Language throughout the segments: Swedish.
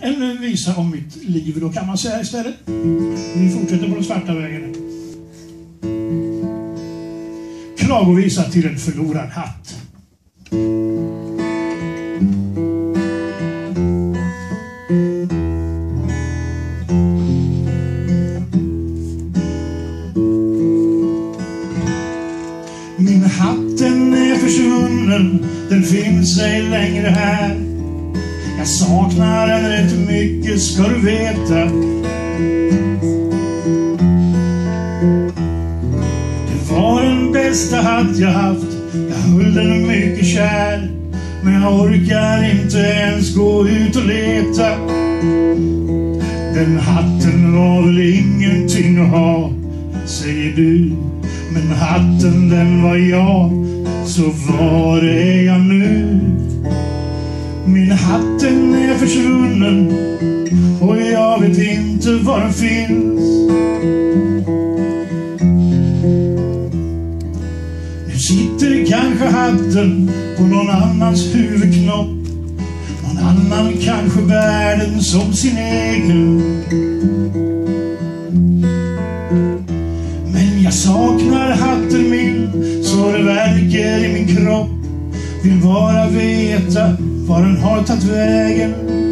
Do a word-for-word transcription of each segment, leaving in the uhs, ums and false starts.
en visa om mitt liv, då kan man säga istället. Vi fortsätter på den svarta vägen. Klagovisa till en förlorad hatt. Min hatten är försvunnen, den finns ej längre här. Jag saknar den rätt mycket, ska du veta. Det var den bästa hatt jag haft, jag höll den mycket kär. Men jag orkar inte ens gå ut och leta. Den hatten var väl ingenting att ha, säger du. Men hatten den var jag, så var är jag nu? Min hatten är försvunnen och jag vet inte var den finns. Nu sitter kanske hatten på någon annans huvudknopp. Någon annan kanske bär den som sin egen. Men jag saknar hatten min så det verkar i min kropp. Vill bara veta var den har tagit vägen.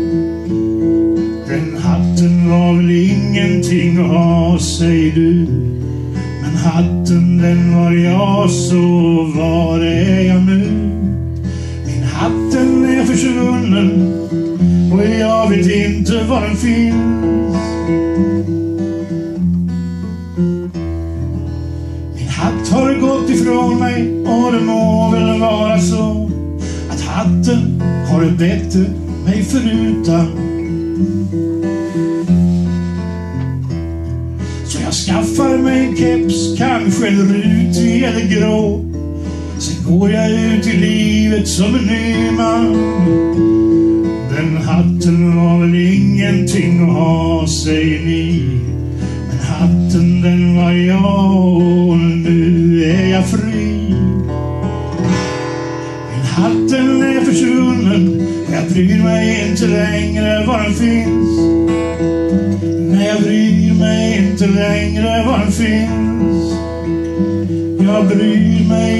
Den hatten var väl ingenting att ha, säger du. Men hatten den var jag, så var är jag nu? Min hatten är försvunnen och jag vet inte var den finns. Min hatt har gått ifrån mig och det må väl vara så att hatten har det bättre mig förutan. Så jag skaffar mig en keps, kanske en rutig eller grå. Sen går jag ut i livet som en ny man. Den hatten var väl ingenting att ha, säger ni. Men hatten den var jag och nu är jag fri. Hatten är försvunnen, jag bryr mig inte längre var den finns. Nej, jag bryr mig inte längre var den finns. Jag bryr mig